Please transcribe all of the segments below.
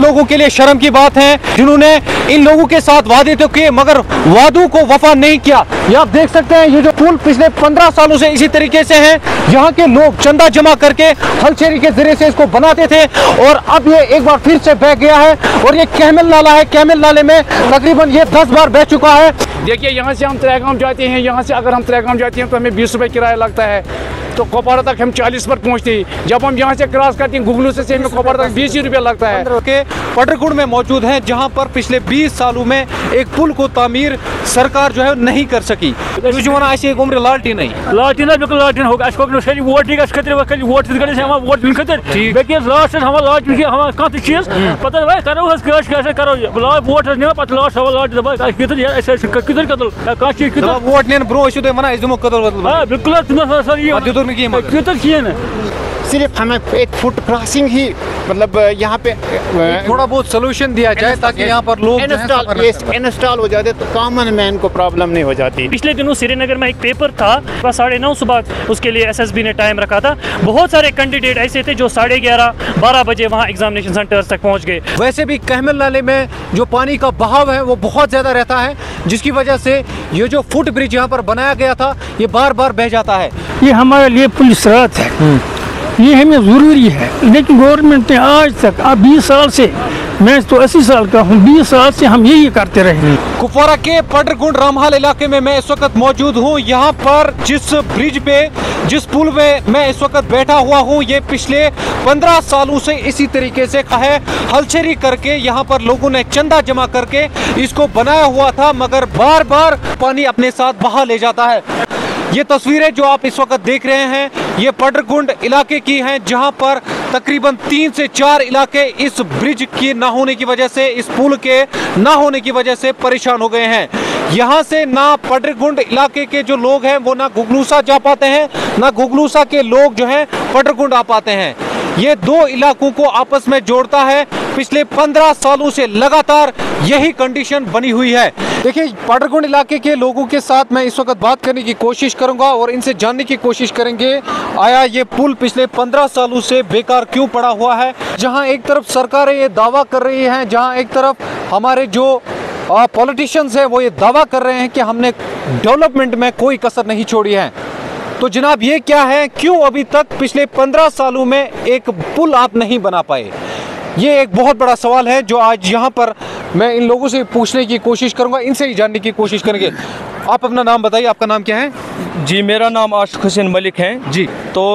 लोगों के लिए शर्म की बात है जिन्होंने इन लोगों के साथ वादे तो किए मगर वादों को वफा नहीं किया। ये आप देख सकते हैं, ये जो पुल पिछले 15 सालों से इसी तरीके से है। यहाँ के लोग चंदा जमा करके हलचेरी के जरिए से इसको बनाते थे और अब ये एक बार फिर से बह गया है और ये कैमल नाला है। कैमल नाले में तकरीबन ये 10 बार बह चुका है। देखिए, यहाँ से हम त्रेगाम जाते हैं, यहाँ से अगर हम त्रेगाम जाते हैं तो हमें 20 रुपये किराया लगता है, तो कोपारा तक हम 40 पर पहुँचते हैं। जब हम यहाँ से क्रॉस करते हैं गुगलू से हमें कोपारा तक 20 रुपये लगता है। के पटरकुंड में मौजूद हैं जहाँ पर पिछले 20 सालों में एक पुल को तामीर सरकार जो है नहीं कर सकी। उम्र लालटीन लालटीन बिल्कुल लालटीन होगा वोट वोट वोट लास्ट हम लालटीन हम कत चीज पता करो करो वोट पता लास्ट लालटीन कतल वोट निन ब्रो दिमो कतल बिल्कुल सिर्फ हमें एक फुट क्रॉसिंग ही मतलब यहाँ पे थोड़ा बहुत सोल्यूशन दिया जाए ताकि यहाँ पर लोग इंस्टॉल हो जाते तो कॉमन मैन को प्रॉब्लम नहीं हो जाती। पिछले दिनों श्रीनगर में एक पेपर था, 9:30 सुबह उसके लिए एसएसबी ने टाइम रखा था। बहुत सारे कैंडिडेट ऐसे थे जो 11:30-12 बजे वहाँ एग्जामिनेशन सेंटर्स तक पहुँच गए। वैसे भी कैमल नाले में जो पानी का बहाव है वो बहुत ज़्यादा रहता है, जिसकी वजह से ये जो फुट ब्रिज यहाँ पर बनाया गया था ये बार बार बह जाता है। ये हमारे लिए पुलिस राहत है, ये हमें ज़रूरी है, लेकिन गवर्नमेंट ने आज तक 20 साल से, मैं तो 80 साल का हूँ, 20 साल से हम यही करते रहे। कुपवारा के पटरकुंड रामहाल इलाके में मैं इस वक्त मौजूद हूँ। यहाँ पर जिस ब्रिज पे, जिस पुल पे मैं इस वक्त बैठा हुआ हूँ, ये पिछले 15 सालों से इसी तरीके से है हलचेरी करके यहाँ पर लोगों ने चंदा जमा करके इसको बनाया हुआ था, मगर बार बार पानी अपने साथ बहा ले जाता है। ये तस्वीरें जो आप इस वक्त देख रहे हैं ये पटरकुंड इलाके की हैं, जहां पर तकरीबन 3 से 4 इलाके इस ब्रिज की ना होने की वजह से, इस पुल के ना होने की वजह से परेशान हो गए हैं। यहाँ से ना पटरकुंड इलाके के जो लोग हैं वो ना गुगलूसा जा पाते हैं, ना गुगलूसा के लोग जो हैं पटरकुंड आ पाते हैं। ये दो इलाकों को आपस में जोड़ता है। पिछले 15 सालों से लगातार यही कंडीशन बनी हुई है। देखिए, पटरकुंड इलाके के लोगों के साथ मैं इस वक्त बात करने की कोशिश करूंगा और इनसे जानने की कोशिश करेंगे आया ये पुल पिछले 15 सालों से बेकार क्यों पड़ा हुआ है। जहां एक तरफ सरकारें ये दावा कर रही हैं, जहां एक तरफ हमारे जो पॉलिटिशियंस हैं वो ये दावा कर रहे हैं कि हमने डेवलपमेंट में कोई कसर नहीं छोड़ी है। तो जनाब ये क्या है, क्यों अभी तक पिछले 15 सालों में एक पुल आप नहीं बना पाए? ये एक बहुत बड़ा सवाल है जो आज यहाँ पर मैं इन लोगों से पूछने की कोशिश करूंगा, इनसे ही जानने की कोशिश करेंगे। आप अपना नाम बताइए, आपका नाम क्या है? जी, मेरा नाम आशिक हुसैन मलिक है जी। तो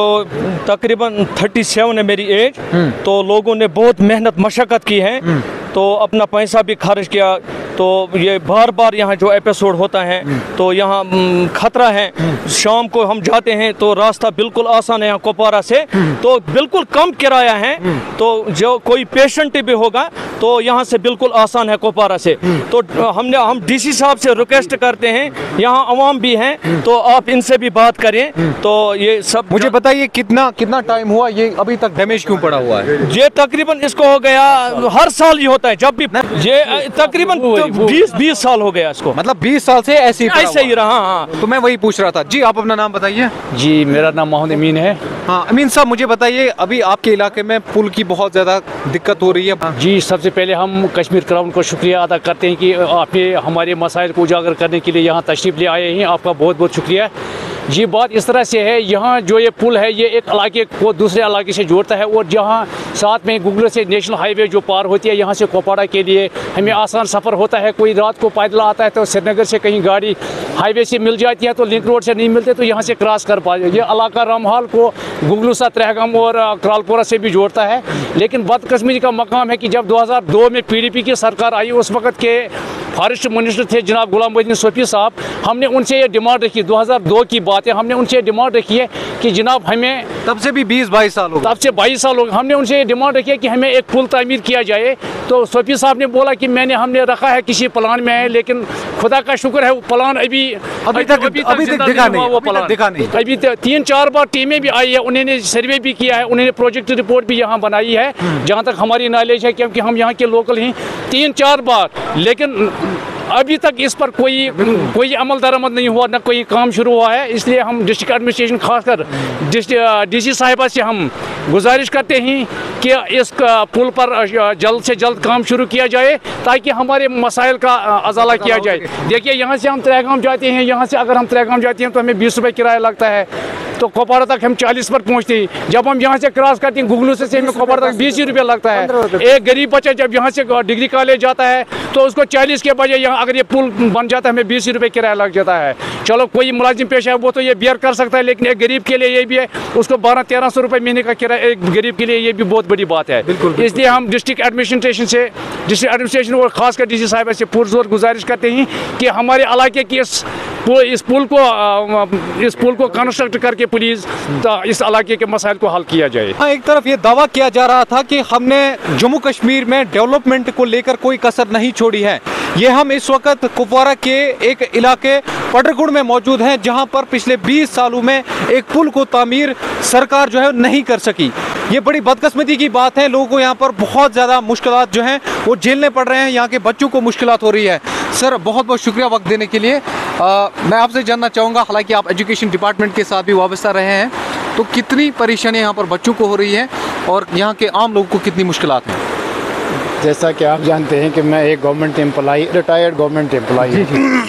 तकरीबन 37 है मेरी एज। तो लोगों ने बहुत मेहनत मशक्क़त की है, तो अपना पैसा भी खर्च किया। तो ये बार बार यहाँ जो एपिसोड होता है तो यहाँ खतरा है। शाम को हम जाते हैं तो रास्ता बिल्कुल आसान है यहाँ कुपवारा से, तो बिल्कुल कम किराया है। तो जो कोई पेशेंट भी होगा तो यहाँ से बिल्कुल आसान है कुपवारा से। तो हम डीसी साहब से रिक्वेस्ट करते हैं, यहाँ अवाम भी हैं तो आप इनसे भी बात करें। तो ये सब मुझे बताइए कितना टाइम हुआ ये अभी तक डैमेज क्यों पड़ा हुआ है? ये तकरीबन इसको हो गया, हर साल ये होता है जब भी, ये तकरीबन 20 साल हो गया इसको, मतलब 20 साल से ऐसे ही रहा। हाँ, तो मैं वही पूछ रहा था जी। आप अपना नाम बताइए। जी, मेरा नाम मोहम्मद अमीन है। हाँ अमीन साहब, मुझे बताइए अभी आपके इलाके में पुल की बहुत ज़्यादा दिक्कत हो रही है। जी, सबसे पहले हम कश्मीर क्राउन को शुक्रिया अदा करते हैं कि आपने हमारे मसाइल को उजागर करने के लिए यहाँ तशरीफ़ ले आए हैं। आपका बहुत बहुत शुक्रिया। जी, बात इस तरह से है, यहाँ जो ये पुल है ये एक इलाके को दूसरे इलाके से जोड़ता है और जहाँ साथ में गुगल से नेशनल हाईवे जो पार होती है यहाँ से कुपवाड़ा के लिए हमें आसान सफ़र होता है। कोई रात को पैदल आता है तो श्रीनगर से कहीं गाड़ी हाईवे से मिल जाती है तो लिंक रोड से नहीं मिलते तो यहाँ से क्रॉस कर पाए। ये इलाका रामहाल को गुगलूसा, त्रेहगम और क्रालपुरा से भी जोड़ता है। लेकिन बदकिस्मती का मकाम है कि जब 2002 में PDP की सरकार आई, उस वक्त के फॉरेस्ट मिनिस्टर थे जनाब गुलाम मोहद्दीन सोफी साहब, हमने उनसे ये डिमांड रखी, 2002 की बात है, हमने उनसे डिमांड रखी है कि जनाब हमें, तब से भी 20-22 साल हो गए, तब से 22 साल हो गए, हमने उनसे ये डिमांड रखी है कि हमें एक पुल तामीर किया जाए। तो सोफी साहब ने बोला कि हमने रखा है, किसी प्लान में है, लेकिन खुदा का शुक्र है वो प्लान अभी तक दिखा नहीं। वो प्लान अभी 3-4 बार टीमें भी आई है, उन्होंने सर्वे भी किया है, उन्होंने प्रोजेक्ट रिपोर्ट भी यहाँ बनाई है जहाँ तक हमारी नॉलेज है, क्योंकि हम यहाँ के लोकल हैं। 3-4 बार, लेकिन अभी तक इस पर कोई अमल दरामद नहीं हुआ, न कोई काम शुरू हुआ है। इसलिए हम डिस्ट्रिक्ट एडमिनिस्ट्रेशन, खासकर DC साहिबा से हम गुजारिश करते हैं कि इस पुल पर जल्द से जल्द काम शुरू किया जाए ताकि हमारे मसाइल का अजाला किया जाए। देखिए यहाँ से हम त्रेगाम जाते हैं, यहाँ से अगर हम त्रेगाम जाते हैं तो हमें 20 रुपये किराया लगता है, तो कोपवारा तक हम 40 पर पहुँचते हैं। जब हम यहाँ से क्रॉस करते हैं गुगलू से हमें कोपवारा तक 20 रुपये लगता है। एक गरीब बच्चा जब यहाँ से डिग्री कॉलेज जाता है तो उसको 40 के बजाय यहाँ अगर ये पुल बन जाता है हमें 20 रुपये किराया लग जाता है। चलो कोई मुलाजिम पेशा है वो तो ये बियर कर सकता है, लेकिन एक गरीब के लिए ये भी है, उसको 1200-1300 रुपये महीने का किराया एक गरीब के लिए ये भी बहुत बड़ी बात है। इसलिए हम डिस्ट्रिक्ट एडमिनिस्ट्रेशन और खासकर DC साहिबा से पुरजोर गुजारिश करते हैं कि हमारे इलाके की इस पुल को कंस्ट्रक्ट करके प्लीज इस इलाके के मसाइल को हल किया जाए। हाँ, एक तरफ ये दावा किया जा रहा था कि हमने जम्मू कश्मीर में डेवलपमेंट को लेकर कोई कसर नहीं छोड़ी है। ये हम इस वक्त कुपवारा के एक इलाके पटरकुंड में मौजूद हैं, जहां पर पिछले 20 सालों में एक पुल को तामीर सरकार जो है नहीं कर सकी। ये बड़ी बदकिस्मती की बात है। लोगों को यहाँ पर बहुत ज़्यादा मुश्किलात जो हैं वो झेलने पड़ रहे हैं, यहाँ के बच्चों को मुश्किलात हो रही है। सर, बहुत बहुत शुक्रिया वक्त देने के लिए। मैं आपसे जानना चाहूँगा, हालांकि आप एजुकेशन डिपार्टमेंट के साथ भी वाबस्ता रहे हैं, तो कितनी परेशानियाँ यहाँ पर बच्चों को हो रही है और यहाँ के आम लोगों को कितनी मुश्किलात हैं? जैसा कि आप जानते हैं कि मैं एक government employee, retired government employee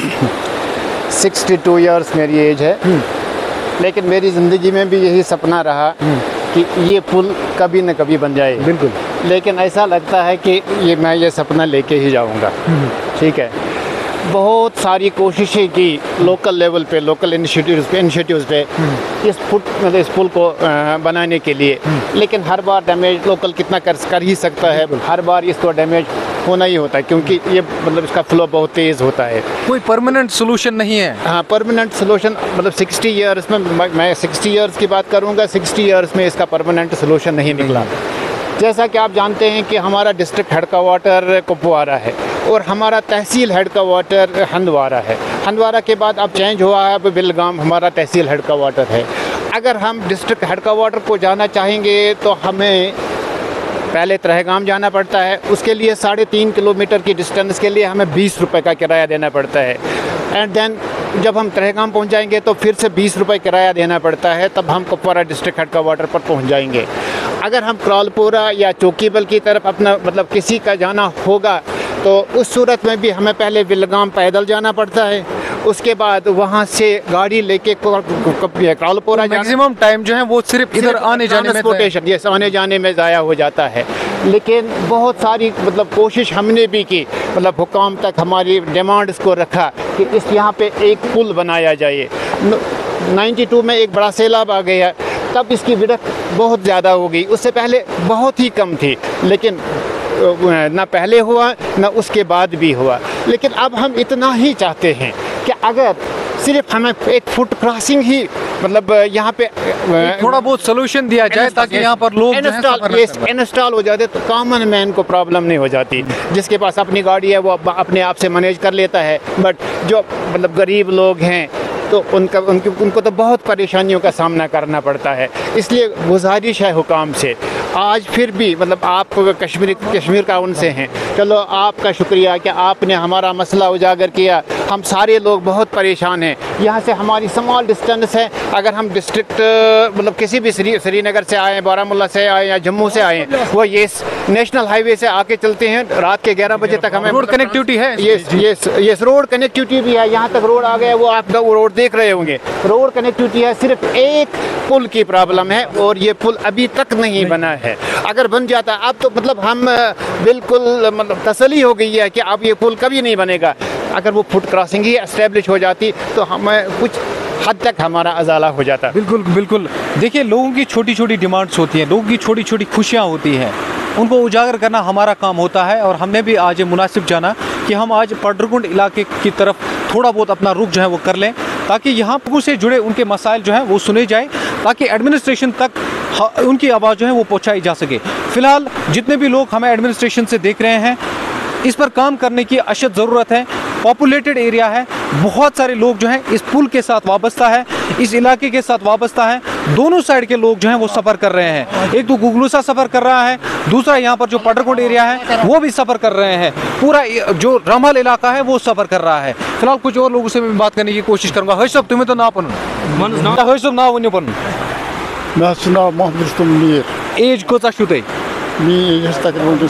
62 years मेरी एज है, लेकिन मेरी ज़िंदगी में भी यही सपना रहा कि ये पुल कभी न कभी बन जाए। बिल्कुल। लेकिन ऐसा लगता है कि मैं ये सपना लेके ही जाऊंगा। ठीक है, बहुत सारी कोशिशें की लोकल लेवल पे, लोकल इनिशिएटिव्स पे इस पुल को बनाने के लिए, लेकिन हर बार डैमेज लोकल कितना कर ही सकता है, हर बार इसको डैमेज होना ही होता है, क्योंकि ये इसका फ्लो बहुत तेज़ होता है। कोई परमानेंट सोल्यूशन नहीं है। हाँ, परमानेंट सोल्यूशन 60 ईयर्स में, मैं 60 ईयर्स की बात करूँगा, 60 ईयर्स में इसका परमानेंट सोल्यूशन नहीं निकला। जैसा कि आप जानते हैं कि हमारा डिस्ट्रिक्ट हेड क्वार्टर कुपवारा है और हमारा तहसील हेड क्वार्टर हंदवारा है। हंदवारा के बाद अब चेंज हुआ है, अब बिलगाम हमारा तहसील हेड क्वार्टर है। अगर हम डिस्ट्रिक्ट हेड क्वार्टर को जाना चाहेंगे तो हमें पहले त्रेगाम जाना पड़ता है, उसके लिए 3.5 किलोमीटर की डिस्टेंस के लिए हमें 20 रुपये का किराया देना पड़ता है। एंड देन जब हम त्रेगाम पहुंच जाएंगे तो फिर से 20 रुपये किराया देना पड़ता है, तब हम कुपवारा डिस्ट्रिक्ट हेड क्वार्टर पर पहुंच जाएंगे। अगर हम क्रॉलपुरा या चौकीबल की तरफ अपना किसी का जाना होगा तो उस सूरत में भी हमें पहले बिलगाम पैदल जाना पड़ता है, उसके बाद वहाँ से गाड़ी लेके क्रॉलपुरा मैक्सिमम टाइम जो है वो सिर्फ इधर आने जाने में ज़ाया हो जाता है। लेकिन बहुत सारी कोशिश हमने भी की, हुकाम तक हमारी डिमांड्स को रखा कि यहाँ पे एक पुल बनाया जाए। 92 में एक बड़ा सैलाब आ गया, तब इसकी विड्थ बहुत ज़्यादा हो गई, उससे पहले बहुत ही कम थी, लेकिन ना पहले हुआ ना उसके बाद भी हुआ। लेकिन अब हम इतना ही चाहते हैं कि अगर सिर्फ हमें एक फुट क्रॉसिंग ही यहाँ पे थोड़ा बहुत सोल्यूशन दिया जाए ताकि यहाँ पर लोग इंस्टॉल हो जाते, तो कॉमन मैन को प्रॉब्लम नहीं हो जाती। जिसके पास अपनी गाड़ी है वो अपने आप से मैनेज कर लेता है, बट जो गरीब लोग हैं तो उनको तो बहुत परेशानियों का सामना करना पड़ता है। इसलिए गुजारिश है हुकाम से, आज फिर भी आप कश्मीर का उनसे हैं, चलो आपका शुक्रिया कि आपने हमारा मसला उजागर किया। हम सारे लोग बहुत परेशान हैं, यहाँ से हमारी स्मॉल डिस्टेंस है। अगर हम डिस्ट्रिक्ट किसी भी श्रीनगर से आए, बारामूला से आए या जम्मू से आए, वो ये नेशनल हाईवे से आके चलते हैं, रात के 11 बजे तक हमें रोड कनेक्टिविटी है। ये रोड कनेक्टिविटी भी है, यहाँ तक रोड आ गया, वो आप रोड देख रहे होंगे, रोड कनेक्टिविटी है। सिर्फ एक पुल की प्रॉब्लम है और ये पुल अभी तक नहीं बना है। अगर बन जाता अब तो हम बिल्कुल तसल्ली हो गई है कि अब ये पुल कभी नहीं बनेगा। अगर वो फुट क्रॉसिंग ही एस्टेब्लिश हो जाती तो हमें कुछ हद तक हमारा अजाला हो जाता। बिल्कुल बिल्कुल। देखिए, लोगों की छोटी छोटी डिमांड्स होती हैं, लोगों की छोटी छोटी खुशियाँ होती हैं, उनको उजागर करना हमारा काम होता है। और हमने भी आज मुनासिब जाना कि हम आज पटरकुंड इलाके की तरफ थोड़ा बहुत अपना रुख जो है वो कर लें, ताकि यहाँ से जुड़े उनके मसाइल जो हैं वो सुने जाए, ताकि एडमिनिस्ट्रेशन तक उनकी आवाज़ जो है वो पहुँचाई जा सके। फ़िलहाल जितने भी लोग हमें एडमिनिस्ट्रेशन से देख रहे हैं, इस पर काम करने की अशद ज़रूरत है। पॉपुलेटेड एरिया है, बहुत सारे लोग जो हैं इस पुल के साथ वाबस्ता है, इस इलाके के साथ वाबस्ता है। दोनों साइड के लोग जो हैं वो सफ़र कर रहे हैं। एक तो गुगलूसा सफ़र कर रहा है, दूसरा यहाँ पर जो पटरकुंड एरिया है वो भी सफ़र कर रहे हैं, पूरा जो रामहाल इलाका है वो सफ़र कर रहा है। फिलहाल कुछ और लोगों से मैं बात करने की कोशिश करूँगा। हर्ष साहब, तुम्हें तो ना पन हर्ष साहब ना वन पन मोहम्मद मीर ایج کۭژاہ چھو تۄہہِ؟ تقریباً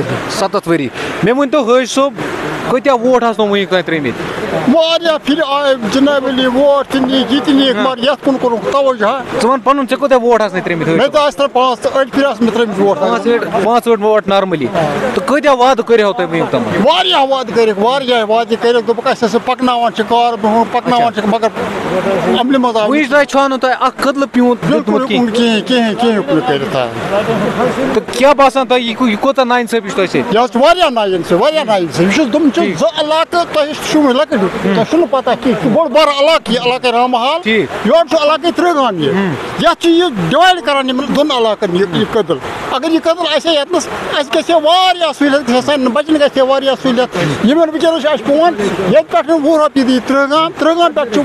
7 ؤری. مےٚ ؤنۍتو حٲج صٲب کۭتیاہ ووٹ آسنو وٕنیُک تانۍ ترٛٲمٕتۍ؟ واریاہ پھِرِ آے جناب علی ووٹ تہِ نِکھ یہِ تہِ نِکھ مگر یَتھ کُن کوٚرُکھ توجہ. ژٕ وَن پَنُن ژےٚ کوٗتاہ ووٹ آسنَے ترٛٲمٕتۍ؟ مےٚ تہِ آسہِ ترٛےٚ 5 پھِرِ آسہٕ مےٚ ترٛٲمٕتۍ ووٹ. 5 vote normally. تہٕ کۭتیاہ وعدٕ کٔرِو تۄہہِ وٕنیُک تام؟ واریاہ وعدٕ کٔرِکھ واریاہ وعدٕ کٔرِکھ دوٚپُکھ اَسہِ ہسا پَکناوان چھِ کار برٛونٛہہ پَکناوان چھِکھ مگر عملہِ منٛز آو وٕنِچ لَٹہِ چھُ نہٕ تۄہہِ اکھ کٔدلہٕ پیوٗنت دیُتمُت کِہیٖنۍ. کِہیٖنۍ ہیوٚک نہٕ کٔرِتھ. تہٕ کیٛاہ باسان تۄہہِ یہِ کوٗتاہ نااِنصٲفی چھِ تۄہہِ سۭتۍ؟ یہِ حظ چھُ واریاہ نااِنصٲفی واریاہ نااِنصٲفی. یہِ چھُ تِم چھِ 2 علاقہٕ تۄہہِ چھُو وۄنۍ لۄکٕٹۍ تۄہہِ چھُنہٕ پَتہ کینٛہہ یہِ چھُ بوٚڑ بارٕ علاقہٕ یہِ علاقے رامحال. یورٕ چھُ علاقے ترٛٲگام یہِ یَتھ چھِ یہِ ڈِوایڈ کَران یِمن 2 علاقن یہِ کٔدٕل. اگر یہِ کٔدٕل آسہِ ہے ییٚتنَس اَسہِ گژھِ ہے واریاہ سہوٗلیت گژھِ ہے سانٮ۪ن بَچَن گژھِ ہے واریاہ سہوٗلیت. یِمن وٕنکٮ۪نَس چھُ اَسہِ پٮ۪وان ییٚتہِ پٮ۪ٹھ 20 رۄپیہِ دی ترٛٲگام پٮ۪ٹھ چھُ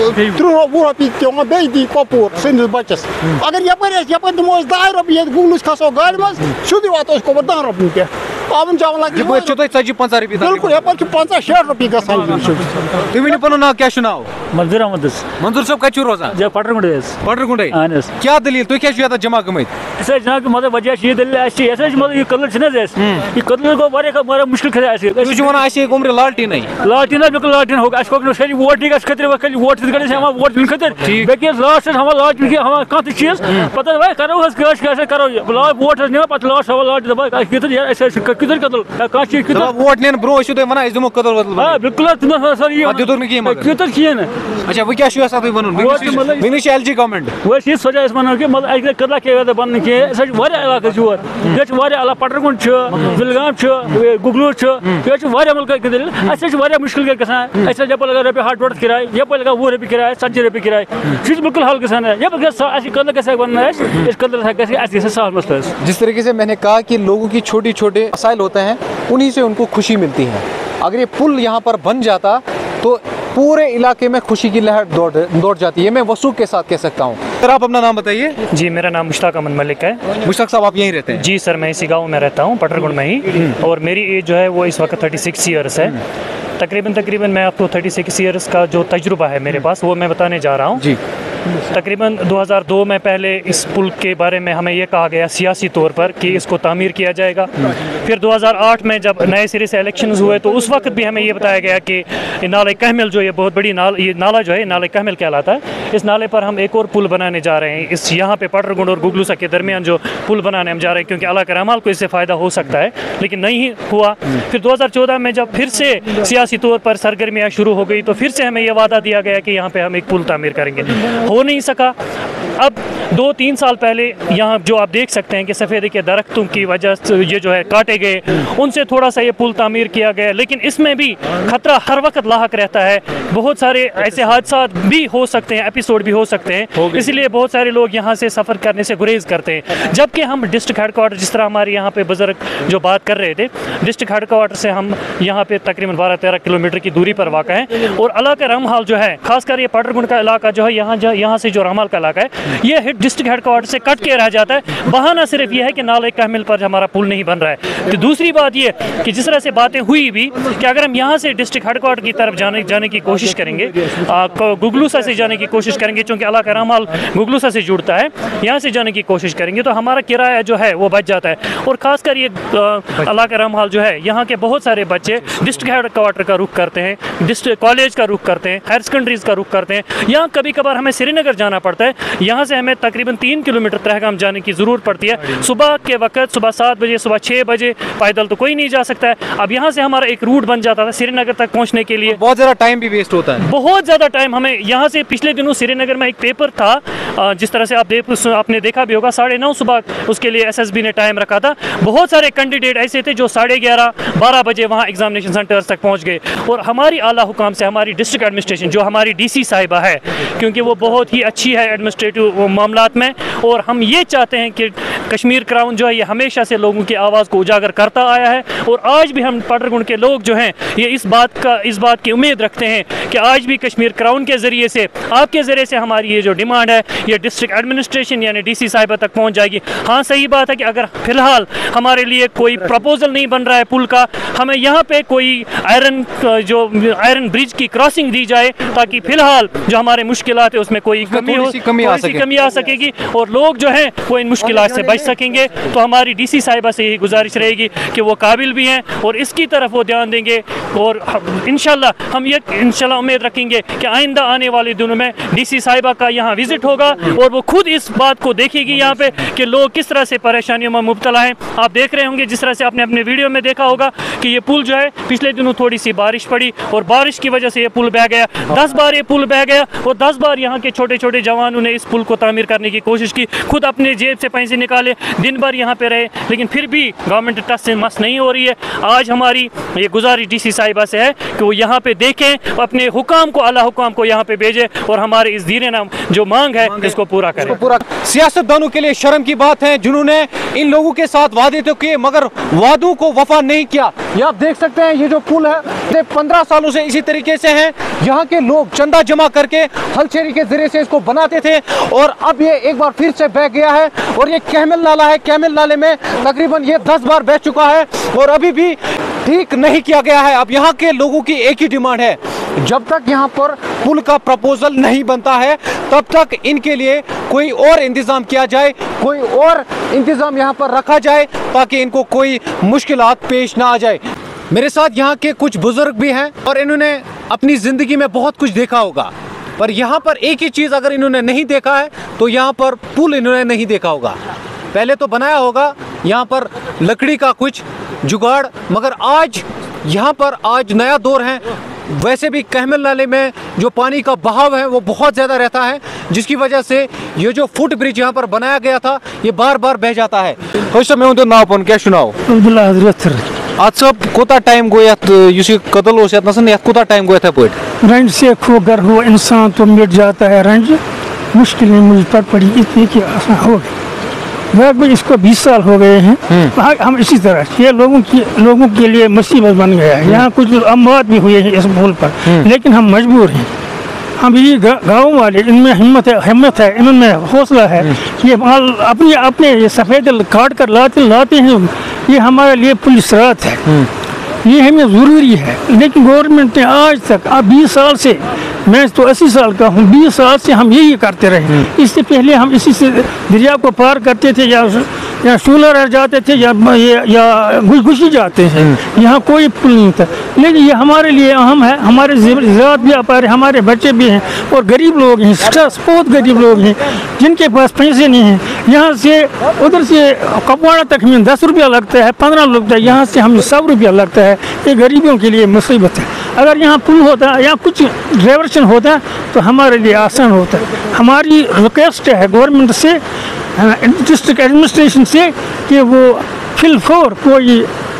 20 رۄپیہِ پٮ۪وان بیٚیہِ دی کۄپوور سٲنِس بَچَس. اگر یَپٲرۍ أسۍ یَپٲرۍ دِمو أسۍ 10 رۄپیہِ ییٚتہِ گوٗگلَس کھسو گاڑِ منٛز سیوٚدُے واتو أسۍ کۄپوور 10 رۄپیہِ پٮ۪ٹھ. آبَن چاوَن لَگہِ یَپٲرۍ چھُو تۄہہِ 40-50 رۄپیہِ. بِلکُل یَپٲرۍ چھِ 50-60 رۄپیہِ گژھان. تُہۍ ؤنِو پَنُن ناو کیٛاہ چھُ ناو؟ منظوٗر احمد حظ. منظوٗر صٲب کَتہِ چھُو روزان؟ پٹرگُنڈے حظ. پٹرگُنڈے. اہن حظ. کیٛاہ دٔلیٖل تُہۍ کیٛازِ چھِو ییٚتٮ۪تھ جمع گٔمٕتۍ؟ أسۍ حظ جناب مطلب وجہ چھِ یہِ دٔلیٖل اَسہِ چھِ یَتھ حظ مطلب یہِ کٔدٕل چھِنہٕ حظ اَسہِ یہِ کٔدٕل گوٚو واریاہ مُشکِل کھسان اَسہِ. تُہۍ چھِو وَنان اَسہِ ہے گوٚمرِ لالٹیٖنٕے. لالٹیٖن حظ بِلکُل لالٹیٖن ہوگا اَسہِ کوٚر خٲلی ووٹ ٹھیٖک اَسہِ خٲطرٕ خٲلی ووٹ تِتھ کٔنۍ ٲسۍ ہٮ۪وان ووٹ دِنہٕ خٲطرٕ. بیٚیہِ حظ لاسٹ ٲسۍ ہٮ۪وان لالٹیٖن ہٮ۪وان کانٛہہ تہِ چیٖز پَتہٕ حظ کَرو حظ کیٛاہ کَرو ووٹ حظ نِوان پَتہٕ لاسٹ ہٮ۪وان لالٹیٖن دَپان اَسہِ کۭتِس اَسہِ حظ چھِ کۭتِس کٔدٕل کانٛہہ چیٖز کۭتِس. ووٹ نِنہٕ برٛونٛہہ ٲسِو تُہۍ وَنان أسۍ دِمو کٔدٕل ؤدٕل. آ بِلکُل حظ تِمن سر یہِ دِتُکھ نہٕ کِہیٖنۍ مگر. کۭتِس کِہیٖنۍ نہٕ. اچھا وۄنۍ کیٛاہ چھُ یژھان تُہۍ وَنُن؟ وٕنِس چھِ ایل جی گورمٮ۪نٛٹ. وۄنۍ چھِ یِژھ وجہ أسۍ وَنان کہِ مطلب اَسہِ گژھِ کٔدلہ کیٚنٛہہ بَنُن کینٛہہ أسۍ حظ چھِ واریاہ علاقہٕ یور ییٚتہِ چھِ واریاہ علاقہٕ پٹرگُنڈ چھُ وِلگام چھُ گُگلوٗر چھُ یہِ حظ چھِ واریاہ مُلکہٕ دٔلیٖل اَسہِ حظ چھِ واریاہ مُشکِل گژھان. اَسہِ حظ یَپٲرۍ لگان رۄپیہِ 100-150 کِراے یَپٲرۍ لگان 20 رۄپیہِ کِراے 70 رۄپیہِ کِراے سُہ چھِ بِلکُل حل گژھان. یَپٲرۍ گژھِ اَسہِ کٔدلہٕ گژھِ بَنُن اَسہِ أسۍ کٔدلہٕ گژھِ اَسہِ گژھِ سہل مسئلہ حظ. جس طریقے سے میں نے کہا کہ لوگوں کی چھوٹی چھوٹے مسائل ہوتے ہیں انہی سے ان کو خوشی ملتی ہے. اگر یہ پل یہاں پر بن جاتا تو پورے علاقے میں خوشی کی لہر دوڑ جاتی ہے. میں وثوق کے ساتھ کہہ سکتا ہوں. سر آپ اپنا نام بتائیے. جی میرا نام مشتاق احمد ملک ہے. مشتاق صاحب آپ یہیں رہتے ہیں؟ جی سر میں اسی گاؤں میں رہتا ہوں پٹرگنڈ میں ہی اور میری ایج جو ہے وہ اس وقت 36 ایئرس ہے. تقریباً میں آپ کو 36 ایئرس کا جو تجربہ ہے میرے پاس وہ میں بتانے جا رہا ہوں. جی تقریباً 2002 میں پہلے اس پل کے بارے میں ہمیں یہ کہا گیا سیاسی طور پر کہ اس کو تعمیر کیا جائے گا. پھر 2008 میں جب نئے سرے سے الیکشنز ہوئے تو اس وقت بھی ہمیں یہ بتایا گیا کہ نالہ کہمل جو یہ بہت بڑی یہ نالہ جو ہے نالہ کہمل کہلاتا ہے اس نالے پر ہم ایک اور پل بنانے جا رہے ہیں. اس یہاں پہ پٹرگنڈ اور گگلوسا کے درمیان جو پل بنانے ہم جا رہے ہیں کیونکہ علاقہ رامال کو اس سے فائدہ ہو سکتا ہے لیکن نہیں ہوا. پھر 2014 میں جب پھر سے سیاسی طور پر سرگرمیاں شروع ہو گئی تو پھر سے ہمیں یہ وعدہ دیا گیا کہ یہاں پہ ہم ایک پل تعمیر کریں گے. ہو نہیں سکا. اب 2-3 سال پہلے یہاں جو آپ دیکھ سکتے ہیں کہ سفیدے کے درختوں کی وجہ سے یہ جو ہے کاٹے گئے ان سے تھوڑا سا یہ پل تعمیر کیا گیا لیکن اس میں بھی خطرہ ہر وقت لاحق رہتا ہے. بہت سارے ایسے حادثات بھی ہو سکتے ہیں ایپیسوڈ بھی ہو سکتے ہیں اسی لیے بہت سارے لوگ یہاں سے سفر کرنے سے گریز کرتے ہیں. جبکہ ہم ڈسٹرکٹ ہیڈ کوارٹر جس طرح ہمارے یہاں پہ بزرگ جو بات کر رہے تھے ڈسٹرکٹ ہیڈ کوارٹر سے ہم یہاں پہ تقریباً 12-13 کلومیٹر کی دوری پر واقع ہیں اور علاقہ رامحال جو ہے خاص کر یہ پٹرگنڈ کا علاقہ جو ہے یہاں سے جو رامحال کا علاقہ ہے یہ ڈسٹرکٹ ہیڈ کوارٹر سے کٹ کے رہ جاتا ہے. بہانہ صرف یہ ہے کہ نالہ کہمل پر ہمارا پل نہیں بن رہا ہے. تو دوسری بات یہ کہ جس طرح سے باتیں ہوئی بھی کہ اگر ہم یہاں سے ڈسٹرکٹ ہیڈ کوارٹر کی طرف جانے کی کوشش کریں گے گگلوسا سے جانے کی کوشش کریں گے چونکہ علاقہ رامحال گگلوسا سے جڑتا ہے یہاں سے جانے کی کوشش کریں گے تو ہمارا کرایہ جو ہے وہ بچ جاتا ہے. اور خاص کر یہ علاقہ رامحال جو ہے یہاں کے بہت سارے بچے ڈسٹرکٹ ہیڈ کوارٹر کا رخ کرتے ہیں ڈسٹرکٹ کالج کا رخ کرتے ہیں ہائر سیکنڈریز کا رخ کرتے ہیں. یہاں کبھی کبھار ہمیں سری نگر جانا پڑتا ہے. یہاں سے ہمیں تقریباً 3 کلومیٹر ترہگام جانے کی ضرورت پڑتی ہے. صبح کے وقت صبح 7 بجے صبح 6 بجے پیدل تو کوئی نہیں جا سکتا ہے. اب یہاں سے ہمارا ایک روٹ بن جاتا تھا سری نگر تک پہنچنے کے لیے بہت زیادہ ٹائم بھی ویسٹ ہوتا ہے. بہت زیادہ ٹائم ہمیں یہاں سے پچھلے دنوں سری نگر میں ایک پیپر تھا جس طرح سے آپ نے دیکھا بھی ہوگا 9:30 صبح اس کے لیے SSB نے ٹائم رکھا تھا. بہت سارے کینڈیڈیٹ ایسے تھے جو 11:30-12 بجے وہاں ایگزامینیشن سینٹرز تک پہنچ گئے. اور ہماری اعلیٰ حکام سے ہماری ڈسٹرکٹ ایڈمنسٹریشن جو ہماری DC صاحبہ ہے کیونکہ وہ بہت ہی اچھی ہے ایڈمنسٹریٹو معاملات میں اور ہم یہ چاہتے ہیں کہ کشمیر کراؤن جو ہے یہ ہمیشہ سے لوگوں کی آواز کو اجاگر کرتا آیا ہے. اور آج بھی ہم پٹرگنڈ کے لوگ جو ہیں یہ اس بات کی امید رکھتے ہیں کہ آج بھی کشمیر کراؤن کے ذریعے سے آپ کے ذریعے سے ہماری یہ جو ڈیمانڈ ہے یہ ڈسٹرکٹ ایڈمنسٹریشن یعنی DC صاحبہ تک پہنچ جائے گی. ہاں صحیح بات ہے کہ اگر فی الحال ہمارے لیے کوئی پروپوزل نہیں بن رہا ہے پل کا ہمیں یہاں پہ کوئی آئرن برج کی کراسنگ دی جائے تاکہ فی الحال جو ہمارے مشکلات ہیں اس میں کوئی کمی آ سکے گی اور لوگ جو ہیں وہ ان مشکلات سے بچ सकेंगे। तो हमारी डीसी साहिबा से यही गुजारिश रहेगी कि वो काबिल भी हैं और इसकी तरफ वो ध्यान देंगे, और इंशाल्लाह हम ये इंशाल्लाह उम्मीद रखेंगे कि आइंदा आने वाले दिनों में डीसी साहिबा का यहाँ विजिट होगा और वो खुद इस बात को देखेगी यहाँ पे कि लोग किस तरह से परेशानियों में मुब्तला हैं। आप देख रहे होंगे जिस तरह से आपने अपने वीडियो में देखा होगा कि ये पुल जो है पिछले दिनों थोड़ी सी बारिश पड़ी और बारिश की वजह से ये पुल बह गया, 10 बार ये पुल बह गया और 10 बार यहाँ के छोटे छोटे जवानों ने इस पुल को तामीर करने की कोशिश की, खुद अपने जेब से पैसे निकाले, दिन भर यहाँ पे रहे, लेकिन फिर भी गवर्नमेंट टच से मस नहीं हो रही है। आज हमारी ये गुजारिश डीसी साहिबा से है कि वो यहाँ पे देखें, अपने हुकाम को, आला हुकाम को यहाँ पे भेजें और हमारे इस दीने नाम जो मांग है इसको पूरा करें। सियासतदानों के लिए शर्म की बात है जिन्होंने इन लोगों के साथ वादे तो किए मगर वादों को वफा नहीं किया। ये आप देख सकते हैं, ये जो पुल है ये 15 सालों से इसी तरीके से है। यहाँ के लोग चंदा जमा करके हलचेरी के जरिए से इसको बनाते थे और अब ये एक बार फिर से बह गया है। और ये कैमल नाला है, कैमल नाले में तकरीबन ये 10 बार बह चुका है और अभी भी ठीक नहीं किया गया है। अब यहाँ के लोगों की एक ही डिमांड है, जब तक यहाँ पर पुल का प्रपोजल नहीं बनता है तब तक इनके लिए कोई और इंतजाम किया जाए, कोई और इंतजाम यहाँ पर रखा जाए ताकि इनको कोई मुश्किलात पेश ना आ जाए। मेरे साथ यहाँ के कुछ बुजुर्ग भी हैं और इन्होंने अपनी ज़िंदगी में बहुत कुछ देखा होगा, पर यहाँ पर एक ही चीज़ अगर इन्होंने नहीं देखा है तो यहाँ पर पुल इन्होंने नहीं देखा होगा। पहले तो बनाया होगा यहाँ पर लकड़ी का कुछ जुगाड़, मगर आज यहाँ पर आज नया दौर है। वैसे भी कैमल नाले में जो पानी का बहाव है वो बहुत ज़्यादा रहता है, जिसकी वजह से ये जो फुट ब्रिज यहाँ पर बनाया गया था ये बार बार बह जाता है। मैं तो नाव पन क्या सुनाओ आज सब कोता टाइम गो कतल हो कोता टाइम गो पे रंज से खोगर हो इंसान तो मिट जाता है, रंज मुश्किल में मुझ पर पड़ी इतनी कि हो गई। लगभग इसको 20 साल हो गए हैं। हम इसी तरह ये लोगों के लिए मुसीबत बन गया है। यहाँ कुछ अमवात भी हुए हैं इस पुल पर, लेकिन हम मजबूर हैं। हम ये गाँव वाले इनमें हिम्मत है, इनमें हौसला है। ये अपने ये सफ़ेद काट कर लाते हैं। ये हमारे लिए पुलिस रात है, ये हमें ज़रूरी है। लेकिन गवर्नमेंट ने आज तक 20 साल से, मैं तो 80 साल का हूँ, 20 साल से हम यही करते रहे। इससे पहले हम इसी से दरिया को पार करते थे या शूलर जाते थे या घुसी जाते हैं। यहाँ कोई पुल नहीं था, लेकिन ये हमारे लिए अहम है। हमारे ज़रात व्यापार, हमारे बच्चे भी हैं और गरीब लोग हैं, बहुत गरीब लोग हैं जिनके पास पैसे नहीं हैं। यहाँ से उधर से कपवाड़ा तक में 10 रुपया लगता है, 15 लगता है, यहाँ से हमें 100 रुपया लगता है। ये गरीबों के लिए मुसीबत है। अगर यहाँ पुल होता या कुछ डाइवर्शन होता तो हमारे लिए आसान होता। हमारी रिक्वेस्ट है गवर्नमेंट से, डिस्ट्रिक्ट एडमिनिस्ट्रेशन से कि वो फिलफौर कोई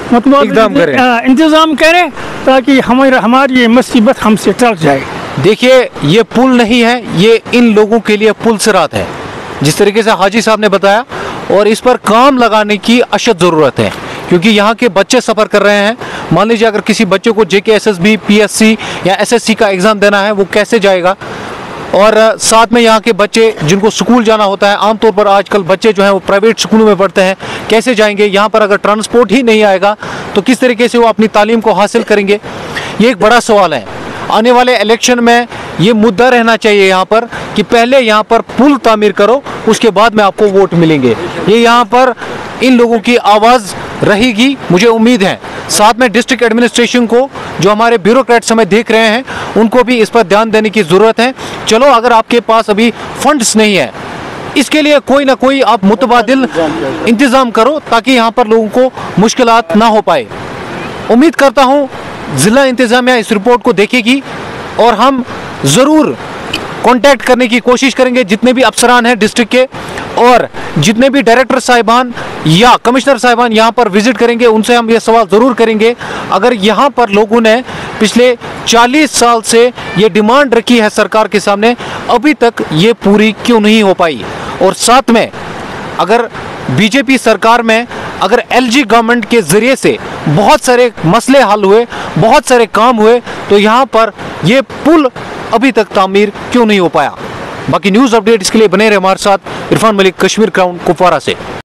मतलब इंतज़ाम करे ताकि हमारी ये मुसीबत हमसे टल जाए। देखिए ये पुल नहीं है, ये इन लोगों के लिए पुल सिरात है, जिस तरीके से हाजी साहब ने बताया, और इस पर काम लगाने की अशद ज़रूरत है क्योंकि यहाँ के बच्चे सफ़र कर रहे हैं। मान लीजिए अगर किसी बच्चे को JKSSB, PSC या SSC का एग्ज़ाम देना है वो कैसे जाएगा, और साथ में यहाँ के बच्चे जिनको स्कूल जाना होता है, आमतौर पर आजकल बच्चे जो हैं वो प्राइवेट स्कूलों में पढ़ते हैं, कैसे जाएंगे। यहाँ पर अगर ट्रांसपोर्ट ही नहीं आएगा तो किस तरीके से वो अपनी तालीम को हासिल करेंगे, ये एक बड़ा सवाल है। आने वाले इलेक्शन में ये मुद्दा रहना चाहिए यहाँ पर कि पहले यहाँ पर पुल तामीर करो, उसके बाद में आपको वोट मिलेंगे। ये यहाँ पर इन लोगों की आवाज़ रहेगी, मुझे उम्मीद है। साथ में डिस्ट्रिक्ट एडमिनिस्ट्रेशन को, जो हमारे ब्यूरोक्रेट्स हमें देख रहे हैं, उनको भी इस पर ध्यान देने की ज़रूरत है। चलो अगर आपके पास अभी फंड्स नहीं है, इसके लिए कोई ना कोई आप मुतबादिल इंतज़ाम करो ताकि यहाँ पर लोगों को मुश्किलात ना हो पाए। उम्मीद करता हूँ ज़िला इंतज़ामिया इस रिपोर्ट को देखेगी और हम ज़रूर कांटेक्ट करने की कोशिश करेंगे जितने भी अफसरान हैं डिस्ट्रिक्ट के, और जितने भी डायरेक्टर साहिबान या कमिश्नर साहिबान यहाँ पर विज़िट करेंगे उनसे हम ये सवाल ज़रूर करेंगे, अगर यहाँ पर लोगों ने पिछले 40 साल से ये डिमांड रखी है सरकार के सामने, अभी तक ये पूरी क्यों नहीं हो पाई। और साथ में अगर बीजेपी सरकार में अगर LG गवर्नमेंट के ज़रिए से बहुत सारे मसले हल हुए, बहुत सारे काम हुए, तो यहाँ पर ये पुल अभी तक तामीर क्यों नहीं हो पाया। बाकी न्यूज़ अपडेट इसके लिए बने रहे हमारे साथ। इरफान मलिक, कश्मीर क्राउन, कुपवारा से।